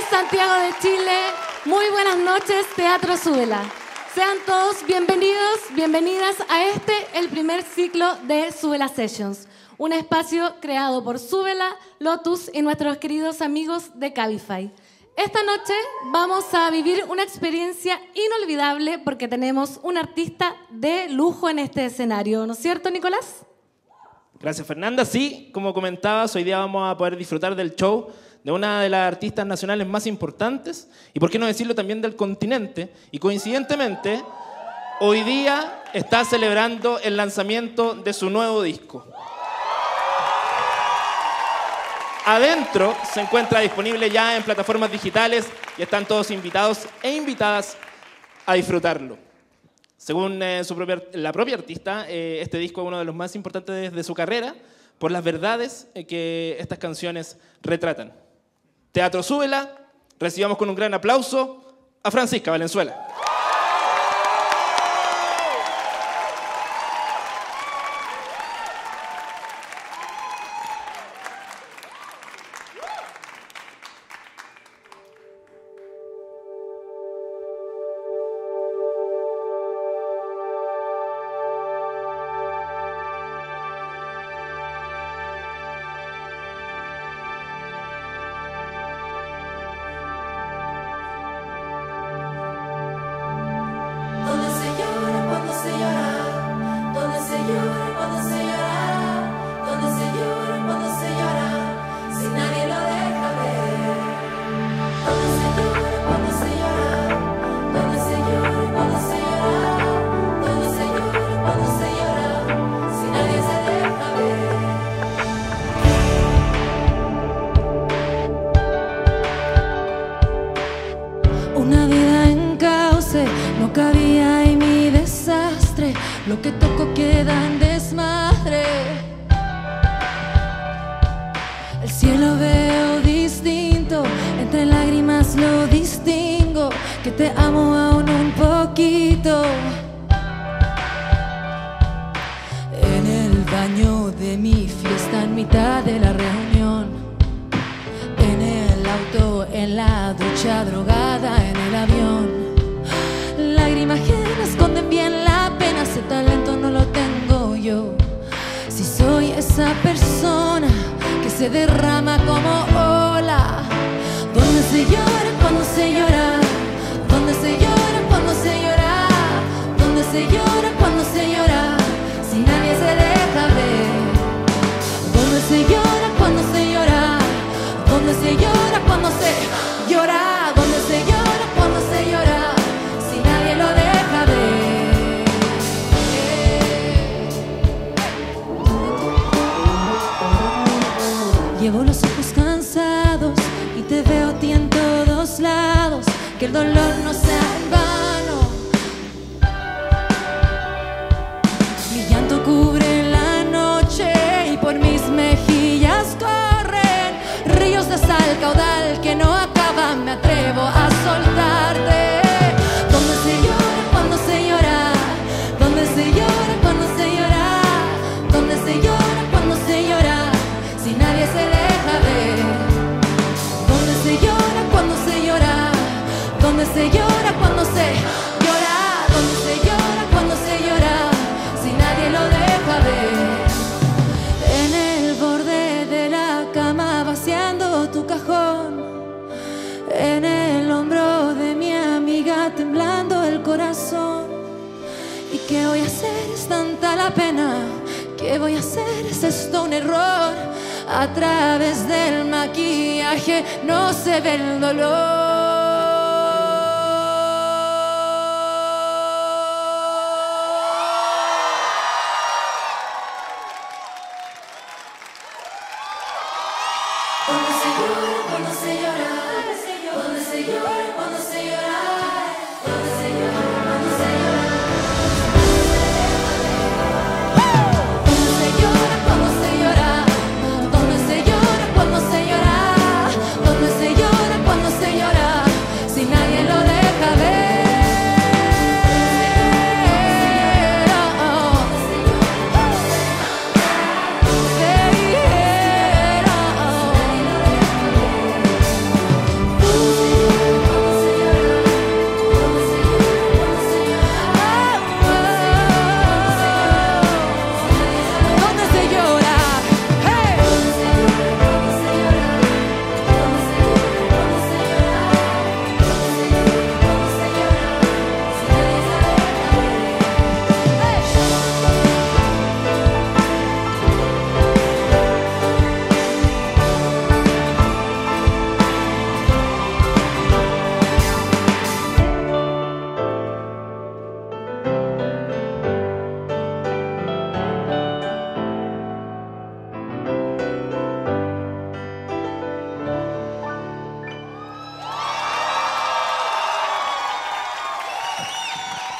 Santiago de Chile. Muy buenas noches, Teatro Súbela. Sean todos bienvenidos, bienvenidas a el primer ciclo de Súbela Sessions, un espacio creado por Súbela, Lotus y nuestros queridos amigos de Cabify. Esta noche vamos a vivir una experiencia inolvidable porque tenemos un artista de lujo en este escenario, ¿no es cierto, Nicolás? Gracias, Fernanda. Sí, como comentabas, hoy día vamos a poder disfrutar del show de una de las artistas nacionales más importantes y, por qué no decirlo, también del continente. Y coincidentemente, hoy día está celebrando el lanzamiento de su nuevo disco. Adentro se encuentra disponible ya en plataformas digitales y están todos invitados e invitadas a disfrutarlo. Según la propia artista, este disco es uno de los más importantes de su carrera por las verdades que estas canciones retratan. Teatro Súbela, recibamos con un gran aplauso a Francisca Valenzuela. Lo que toco queda en desmadre. El cielo veo distinto, entre lágrimas lo distingo, que te amo aún un poquito. En el baño de mi fiesta, en mitad de la reunión, en el auto, en la ducha, drogada, en el avión. Lágrimas que esconden bien la pena, ese talento no lo tengo yo. Si soy esa persona que se derrama como ola, donde se llora cuando se llora, donde se llora cuando se llora, donde se llora cuando se llora, si nadie se deja ver. Donde se llora cuando se llora, donde se llora cuando se llora, donde se llora cuando se llora, lo deja ver. Llevo los ojos cansados y te veo a ti en todos lados, que el dolor no sea en vano. Mi llanto cubre la noche y por mis mejillas corren ríos de sal, caudal que no acaba, me atrevo a soltarte. Se llora cuando se llora, donde se llora cuando se llora, si nadie lo deja ver. En el borde de la cama vaciando tu cajón, en el hombro de mi amiga temblando el corazón. ¿Y qué voy a hacer? Es tanta la pena. ¿Qué voy a hacer? ¿Es esto un error? A través del maquillaje no se ve el dolor. Cuando se llora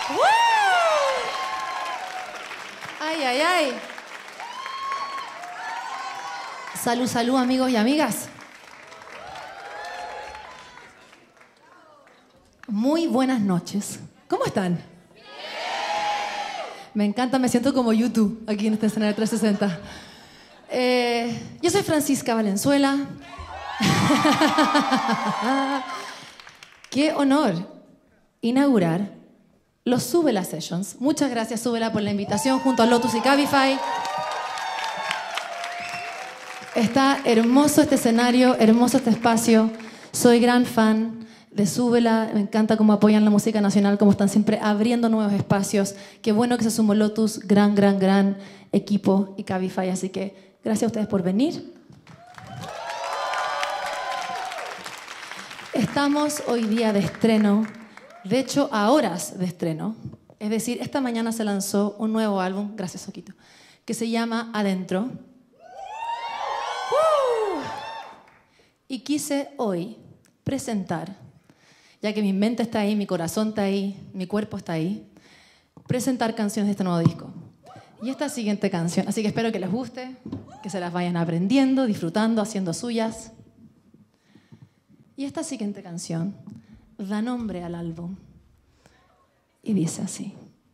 ¡Ay, ay, ay! Salud, salud, amigos y amigas. Muy buenas noches. ¿Cómo están? ¡Bien! Me encanta, me siento como YouTube aquí en este escenario 360. Yo soy Francisca Valenzuela. Qué honor inaugurar los Súbela Sessions. Muchas gracias, Súbela, por la invitación junto a Lotus y Cabify. Está hermoso este escenario, hermoso este espacio. Soy gran fan de Súbela. Me encanta cómo apoyan la música nacional, cómo están siempre abriendo nuevos espacios. Qué bueno que se sumó Lotus, gran equipo, y Cabify. Así que gracias a ustedes por venir. Estamos hoy día de estreno, de hecho a horas de estreno. Es decir, esta mañana se lanzó un nuevo álbum, gracias Oquito, que se llama Adentro. Y quise hoy presentar, ya que mi mente está ahí, mi corazón está ahí, mi cuerpo está ahí, presentar canciones de este nuevo disco. Y esta siguiente canción, así que espero que les guste, que se las vayan aprendiendo, disfrutando, haciendo suyas. Y esta siguiente canción da nombre al álbum y dice así.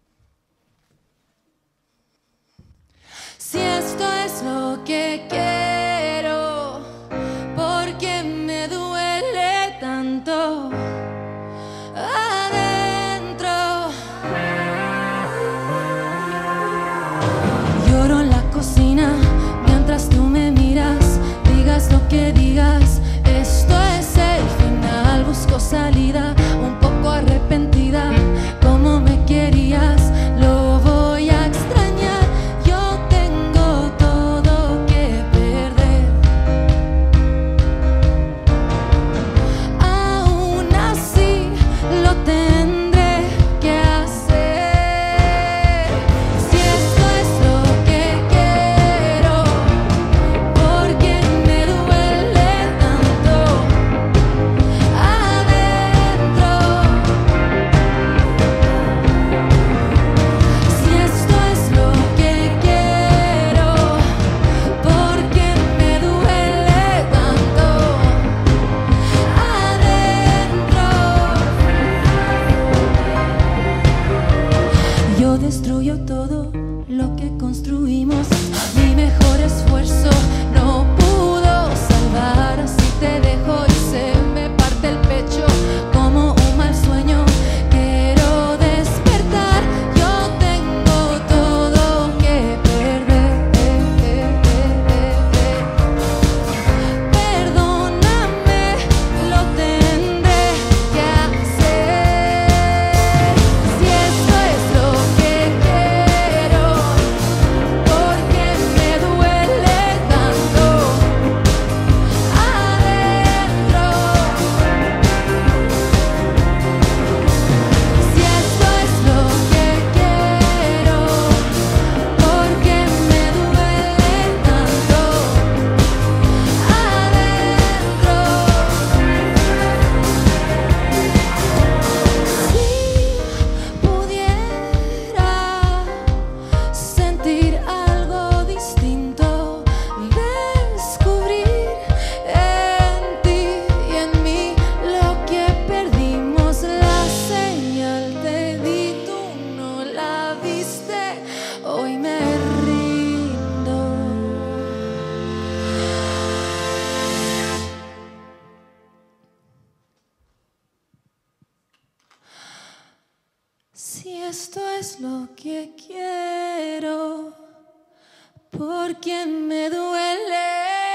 Si esto es lo que quiero, ¿por qué me duele tanto adentro? Lloro en la cocina mientras tú me miras, digas lo que digas. Esto es el final, busco salida, un poco arrepentida, como me querías, lo voy a extrañar, yo tengo todo que perder, aún así lo tendré que hacer. Si esto es lo que quiero, ¿por qué me duele tanto adentro? Si esto es lo que quiero, ¿por qué me duele tanto adentro? Yo destruyo todo lo que construimos. Mi mejor esfuerzo no pudo salvar. Así te dejo y se me parte el pecho como un mal sueño. Quiero despertar, yo tengo todo que perder. Perdóname, lo tendré que hacer. Si esto es lo que quiero, ¿por qué me duele tanto adentro? Si esto es lo que quiero, ¿por qué me duele tanto adentro? Si pudiera sentir algo distinto, descubrir en ti y en mí lo que perdimos, la señal te di, tú no la viste, hoy me rindo. Si esto es lo que quiero, ¿por qué me duele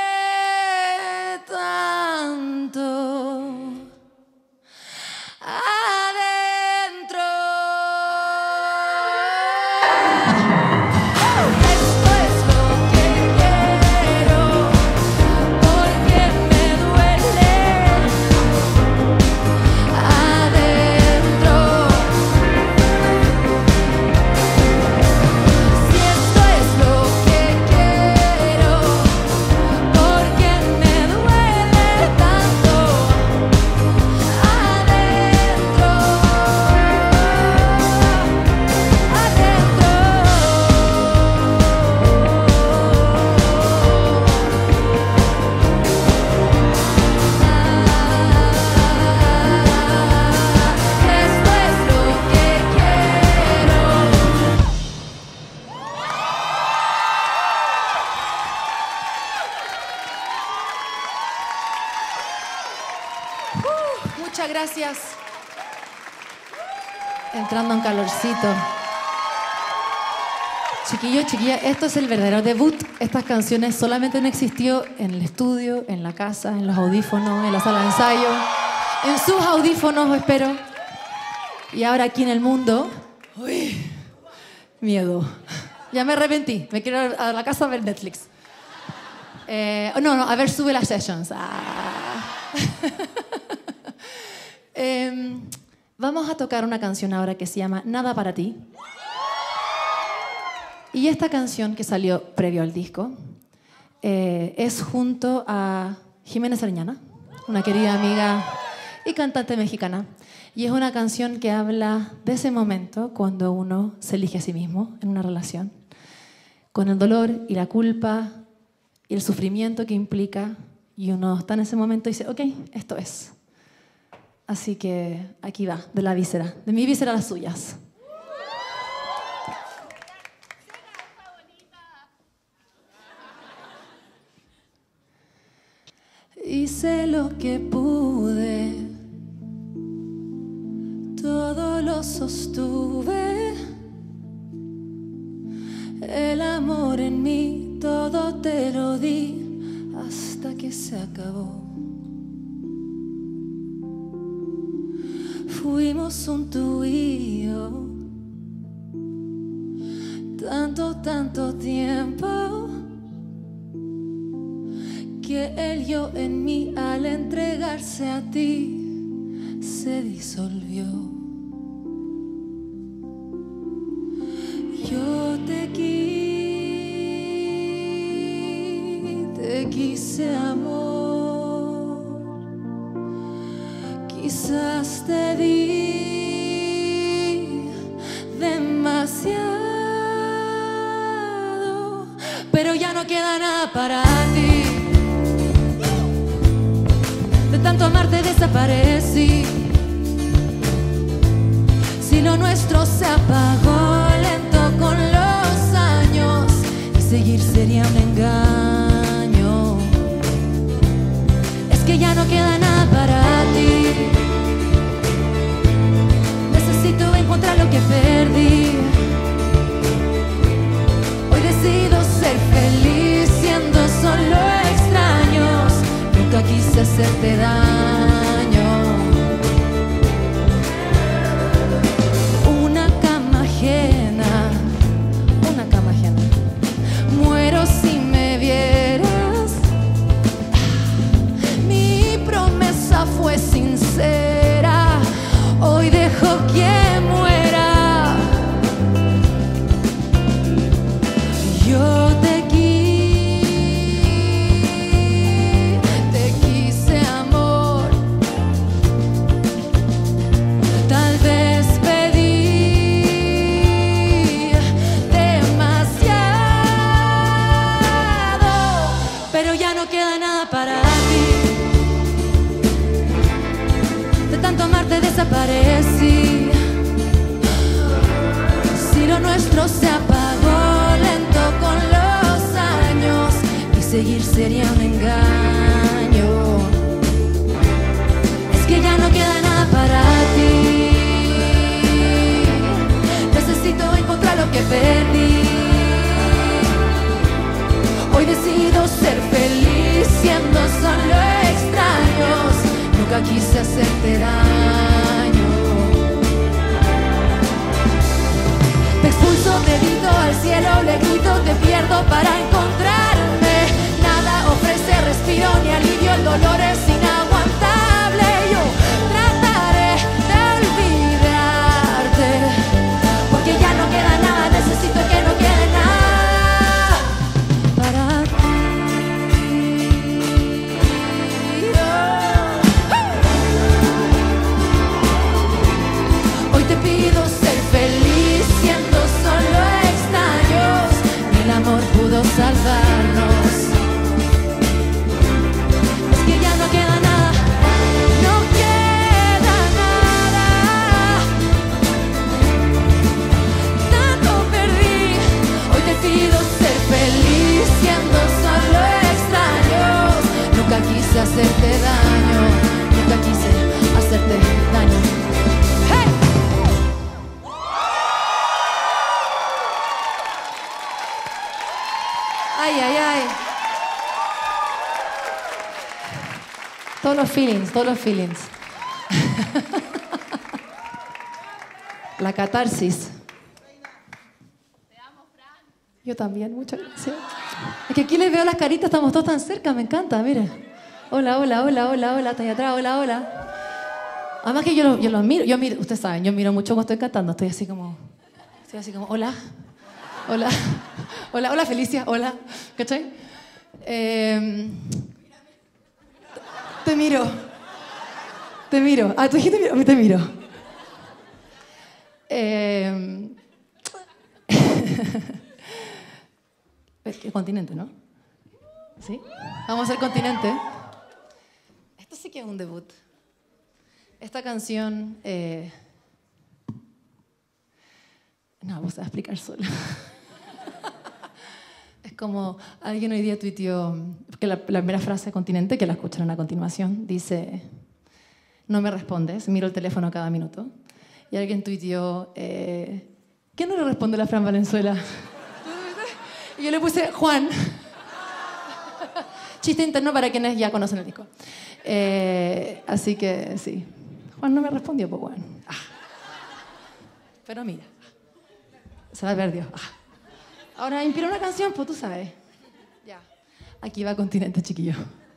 tanto adentro? Esto es lo que quiero, ¿por qué me duele adentro? Si esto es lo que quiero, gracias. Entrando en calorcito. Chiquillos, chiquillas, esto es el verdadero debut. Estas canciones solamente han existido en el estudio, en la casa, en los audífonos, en la sala de ensayo, en sus audífonos, espero. Y ahora aquí en el mundo. Uy, miedo. Ya me arrepentí. Me quiero ir a la casa a ver Netflix. No, a ver Sube las Sessions. Vamos a tocar una canción ahora que se llama Nada para ti. Y esta canción que salió previo al disco es junto a Jimena Sariñana, una querida amiga y cantante mexicana. Y es una canción que habla de ese momento cuando uno se elige a sí mismo en una relación, con el dolor y la culpa y el sufrimiento que implica, y uno está en ese momento y dice, ok, esto es. Así que aquí va, de la víscera, de mi víscera a las suyas. Hice lo que pude, todo lo sostuve, el amor en mí, todo te lo di, hasta que se acabó. Fuimos un tú y yo, tanto tiempo, que el yo en mí al entregarse a ti se disolvió. Yo te quise amor, quizás te di demasiado, pero ya no queda nada para ti. De tanto amarte desaparecí. Si lo nuestro se apagó lento con los años, y seguir sería un engaño. Es que ya no queda nada para ti. Necesito encontrar lo que perdí. Hoy decido ser feliz siendo solo extraños. Nunca quise hacerte daño. Una cama ajena, una cama ajena. Muero si me vieras. Mi promesa fue sincera. Hoy dejo que muera. Yo te desaparecí. Si lo nuestro se apagó lento con los años, y seguir sería un engaño. Es que ya no queda nada para ti. Necesito encontrar lo que perdí. Hoy decido ser feliz siendo solo extraños. Nunca quise hacerte daño. Te expulso, te grito al cielo, le grito, te pierdo para encontrarme. Nada ofrece respiro ni alivio, el dolor es inaguantable. Yo trataré de olvidarte, porque ya no queda nada, necesito que no quede nada para ti. Hoy te pido ser feliz siendo solo extraños. El amor pudo salvar Todos los feelings, todos los feelings. La catarsis. Te amo, Fran. Yo también, muchas gracias. Es que aquí les veo las caritas, estamos todos tan cerca, me encanta, mire. Hola, hola, hola, hola, hola, está ahí atrás, hola, hola. Además que yo los miro, ustedes saben, yo miro mucho cuando estoy cantando, estoy así como, hola, hola, hola, hola Felicia, hola, ¿cachai? Te miro. Ah, tú dijiste miro, te miro. ¿Qué continente, no? ¿Sí? Vamos a hacer continente. Esto sí que es un debut. Esta canción... No, vos te vas a explicar sola. Es como alguien hoy día tuiteó, que la primera frase de continente, que la escucharon a continuación, dice: no me respondes, miro el teléfono cada minuto. Y alguien tuiteó, ¿quién no le responde a la Fran Valenzuela? Y yo le puse Juan. Chiste interno para quienes ya conocen el disco. Así que sí. Juan no me respondió, pues bueno. Pero mira. Se va a ver Dios. Ahora inspira una canción, pues tú sabes. Ya. Aquí va Continente, chiquillo.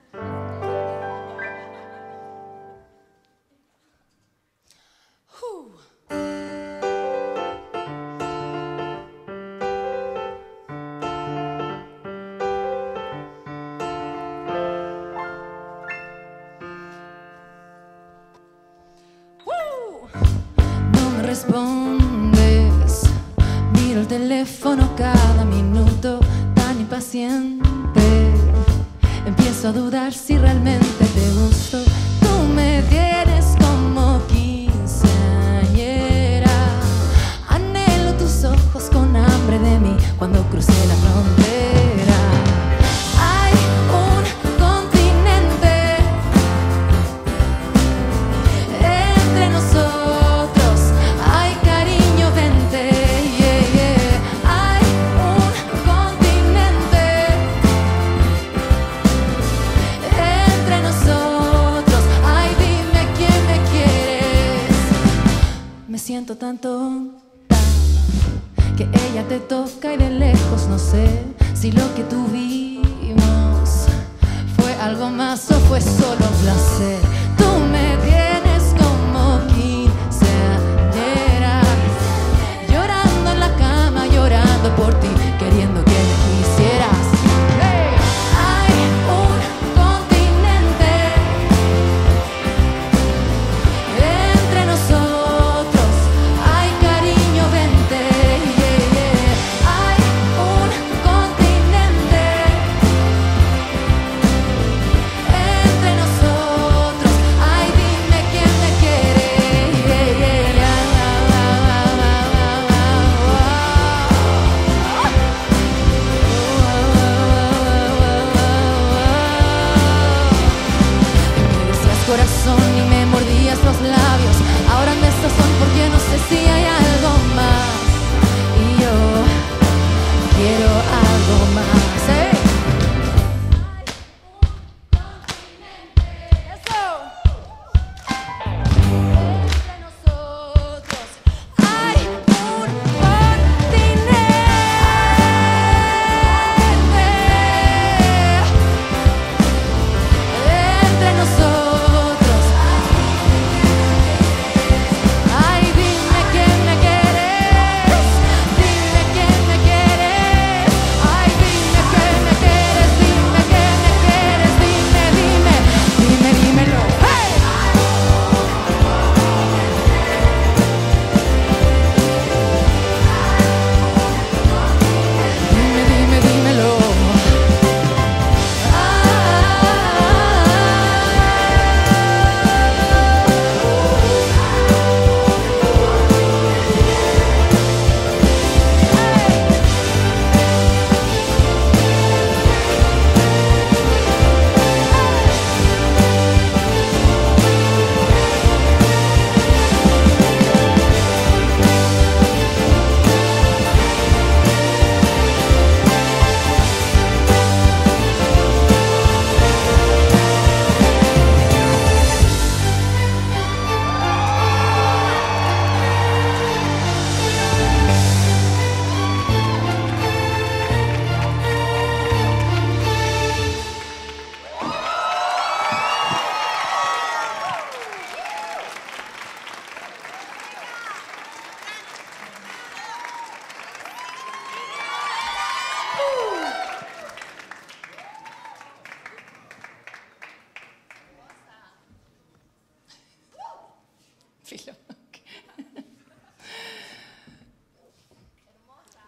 No me respondes, miro el teléfono cada minuto, tan impaciente. Empiezo a dudar si realmente te gusto. Tú me tienes como quinceañera. Anhelo tus ojos con hambre de mí cuando crucé la frontera. Hay un continente entre nosotros. Hay cariño, vente, yeah, yeah. Hay un continente entre nosotros. Ay, dime quién me quieres. Me siento tan tonta que ella te toca y de lejos no sé si lo que tuvimos fue algo más o fue solo un placer. Tú me tienes como quinceañera, llorando en la cama, llorando por ti, queriendo que me quisieras. Hey. Hay un continente entre nosotros. Hay cariño, vente, yeah, yeah. Hay un continente entre nosotros.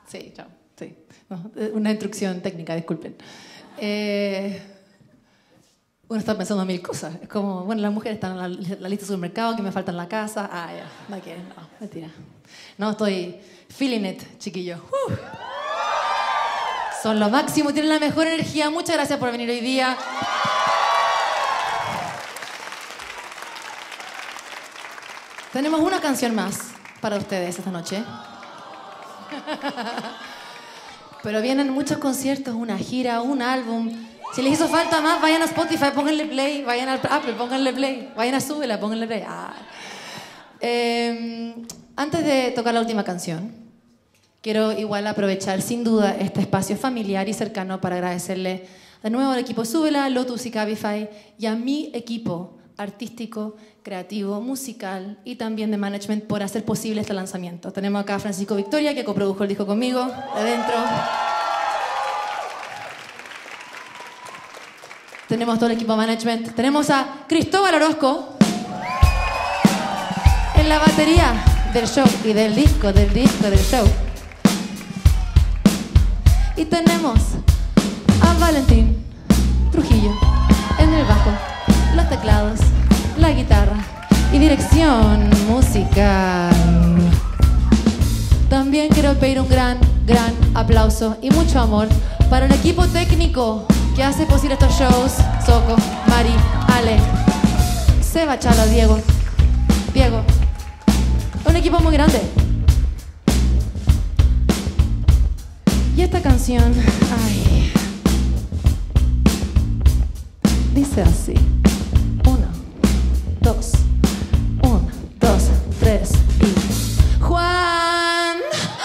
Sí, chao. Sí. No, una instrucción técnica, disculpen. Uno está pensando en mil cosas. Es como, bueno, las mujeres están en la lista de supermercado, que me falta en la casa. Ah, ya, no, mentira. No, estoy feeling it, chiquillos. Son lo máximo, tienen la mejor energía. Muchas gracias por venir hoy día. Tenemos una canción más para ustedes esta noche. Pero vienen muchos conciertos, una gira, un álbum. Si les hizo falta más, vayan a Spotify, pónganle play. Vayan a Apple, pónganle play. Vayan a Súbela, pónganle play. Antes de tocar la última canción, quiero igual aprovechar sin duda este espacio familiar y cercano para agradecerle de nuevo al equipo Súbela, Lotus y Cabify y a mi equipo artístico, creativo, musical y también de management por hacer posible este lanzamiento. Tenemos acá a Francisco Victoria, que coprodujo el disco conmigo, de adentro. Tenemos todo el equipo de management. Tenemos a Cristóbal Orozco en la batería del show y del disco del show. Y tenemos a Valentín Trujillo en el bajo, los teclados, la guitarra y dirección musical. También quiero pedir un gran aplauso y mucho amor para el equipo técnico que hace posible estos shows. Soco, Mari, Ale, Seba, Chalo, Diego. Un equipo muy grande. Y esta canción, ay, dice así. 1, 2, 1, 2, 3 y... Juan,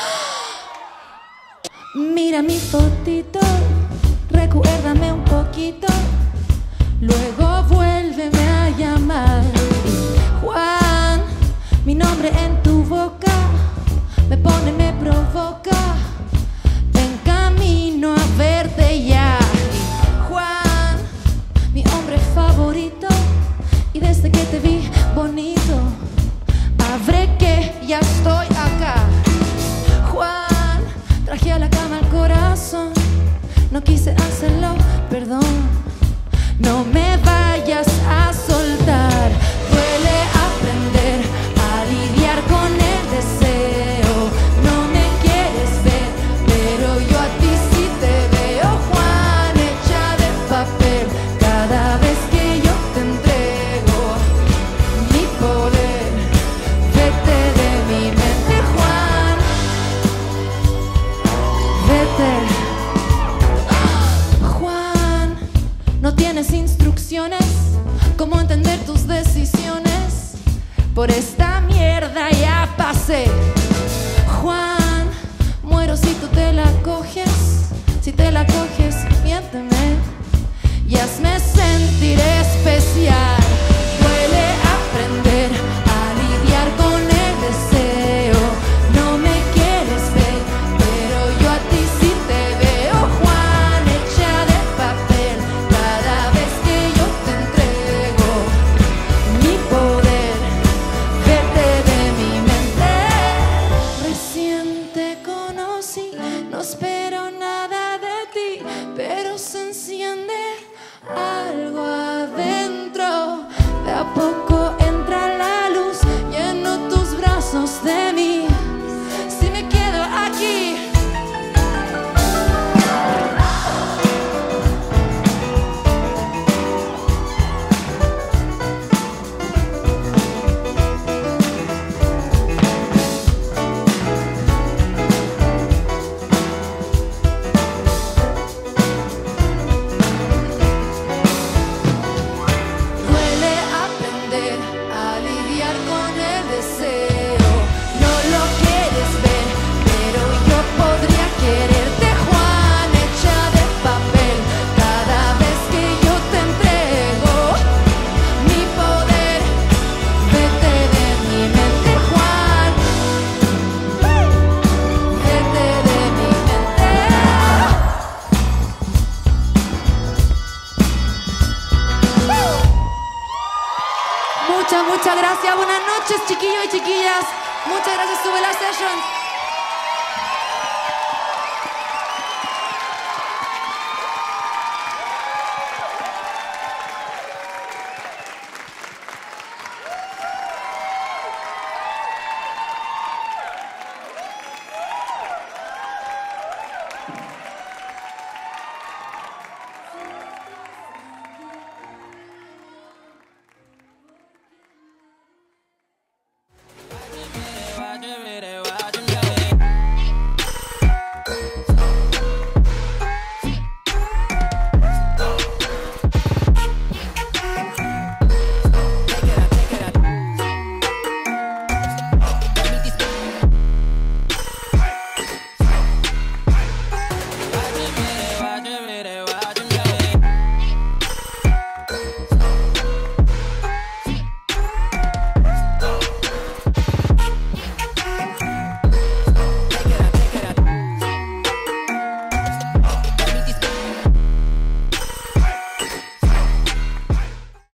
mira mi fotito, recuérdame un poquito, luego vuélveme a llamar. Y Juan, mi nombre en tu boca me pone, me provoca, en camino a verte ya. Y Juan, mi hombre favorito, y desde que te vi bonito, abre que ya estoy acá. Juan, traje a la cama el corazón, no quise hacerlo, perdón. No me vayas a soltar. Duele aprender a lidiar con el deseo. No me quieres ver, pero yo a ti sí te veo. Juan, hecha de papel, cada vez que yo te entrego mi poder. Vete de mi mente, Juan. Vete. No tienes instrucciones, cómo entender tus decisiones. Por esta mierda ya pasé. Juan, muero si tú te la coges. Si te la coges, miénteme y hazme sentir especial. Duele aprender a lidiar con el deseo. No me quieres ver, pero yo a ti sí te veo. Juan, hecha de papel, cada vez que yo te entrego mi poder. Vete de mi mente. Recién te conocí, no espero nada de ti, pero se enciende algo adentro. De a poco entra la luz, lleno tus brazos de mí. Si me quedo aquí, duele aprender a lidiar con el deseo. No lo quieres ver, pero yo podría quererte. Juan, hecha de papel, cada vez que yo te entrego mi poder. Vete de mi mente, Juan. Vete de mi mente. Muchas gracias. Buenas noches, chiquillos y chiquillas. Muchas gracias, Súbela Sessions.